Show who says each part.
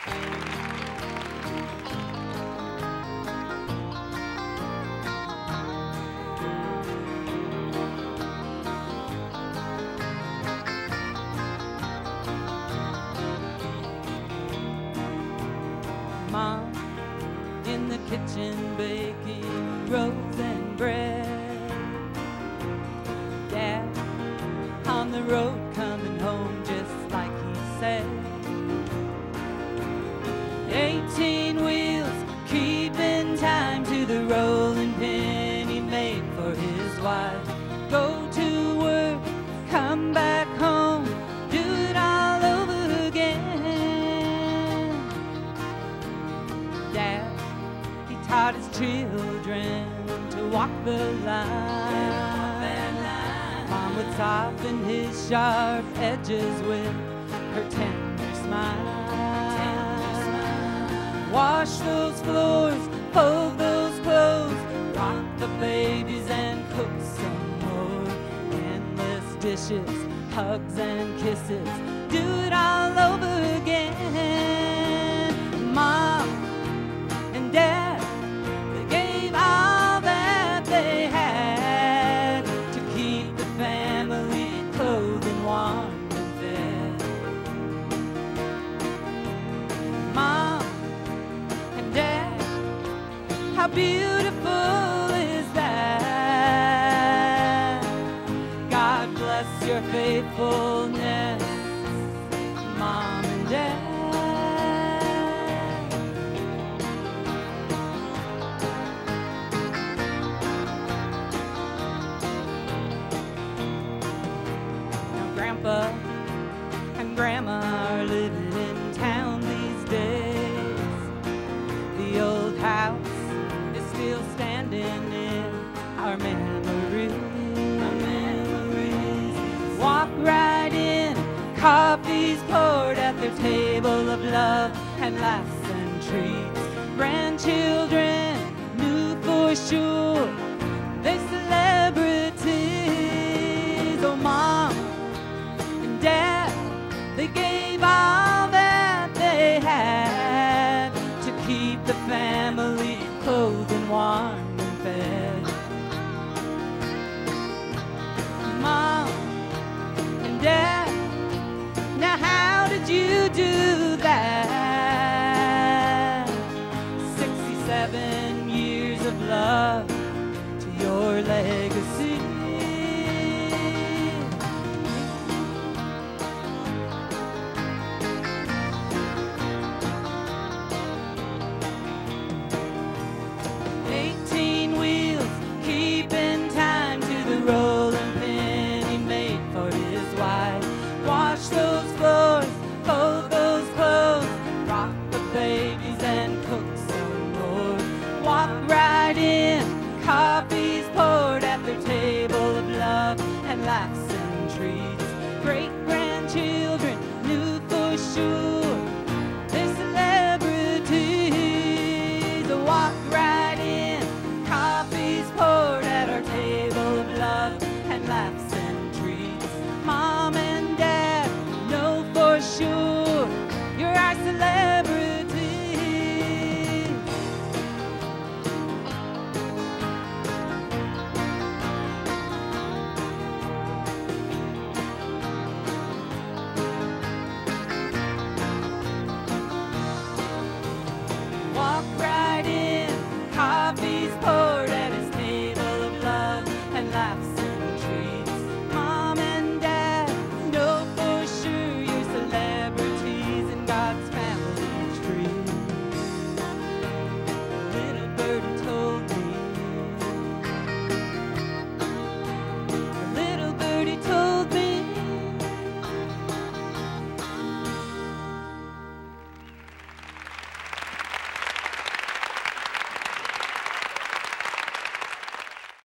Speaker 1: Mom in the kitchen baking rolls and bread. Dad on the road coming home just like he said. 18 wheels keeping time to the rolling pin he made for his wife. Go to work, come back home, do it all over again. Dad, he taught his children to walk the line. Mom would soften his sharp edges with her tender smile. Wash those floors, fold those clothes, rock the babies and cook some more. Endless dishes, hugs and kisses, do it all over again. Mom and Dad, they gave all that they had to keep the family clothed and warm and fed. Mom and Dad, how beautiful is that? God bless your faithfulness, Mom and Dad. Now Grandpa and Grandma are living in town these days. The old house is still standing in our memories. Walk right in, coffee's poured at their table of love and laughs and treats. Grandchildren, new for sure, they celebrities. Oh, Mom and Dad, they gave all that they had to keep the family clothed and warm and fed. Mom and Dad, now how did you do that? 67 years of love to your legacy. Keeping time to the rolling pin he made for his wife. Wash those floors, fold those clothes, rock the babies and cook some more. Walk right in, coffee's poured at their table of love and laughs and treats. Great grandchildren, new for sure.